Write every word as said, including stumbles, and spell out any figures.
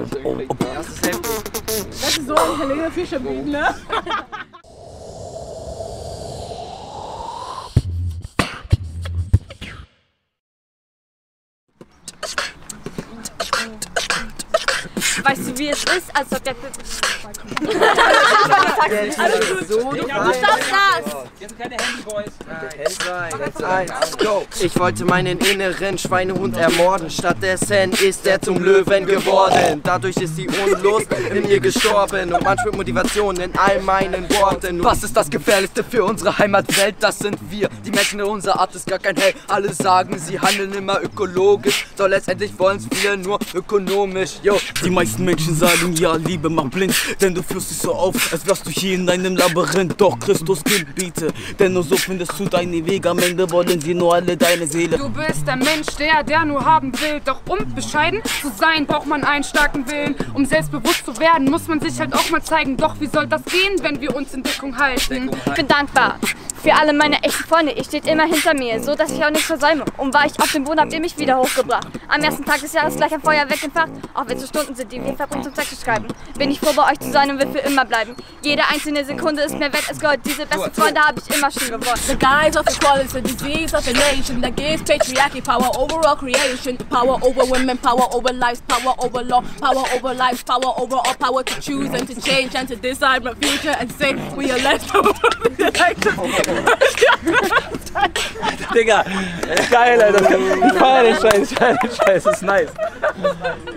oh, oh. Das ist heftig. Das ist so ein Helene Fischer Beat, ne? Weißt du, wie es ist, als ob der... Alles gut. So, du stoppst das! Jetzt keine Handyboys. Eins, go. Ich wollte meinen inneren Schweinehund ermorden. Stattdessen ist er zum Löwen geworden. Dadurch ist die Unlust in mir gestorben. Und manchmal Motivation in all meinen Worten. Was ist das Gefährlichste für unsere Heimatwelt? Das sind wir. Die Menschen in unserer Art ist gar kein Hell. Alle sagen, sie handeln immer ökologisch. Doch letztendlich wollen's viele nur ökonomisch. Yo. Die meisten Menschen sagen, ja, Liebe macht blind. Denn du führst dich so auf, als wärst du hier in einem Labyrinth. Doch Christus gebiete, denn nur so findest du deine Wege. Am Ende wollen sie nur alle deine Seele. Du bist der Mensch, der, der nur haben will. Doch um bescheiden zu sein, braucht man einen starken Willen. Um selbstbewusst zu werden, muss man sich halt auch mal zeigen. Doch wie soll das gehen, wenn wir uns in Deckung halten? Ich bin dankbar für alle meine echten Freunde. Ihr steht immer hinter mir, so dass ich auch nichts versäume. Und war ich auf dem Boden, habt ihr mich wieder hochgebracht. Am ersten Tag des Jahres gleich ein Feuerwerk entfacht. Auch wenn es Stunden sind, die wir verbringen zum Text zu schreiben. Bin ich froh, bei euch zu sein und will für immer bleiben. Jede einzelne Sekunde ist mir wert als Gold. Diese besten Freunde habe ich immer schon gewonnen. The guise of equality, the disease of a nation that gives patriarchy power over all creation. Power over women, power over lives, power over law, power over life, power over all power to choose and to change and to decide my future and say we are left over. Digga, geil, Alter. Ich feier den Scheiß, ich feier den Scheiß, das ist nice.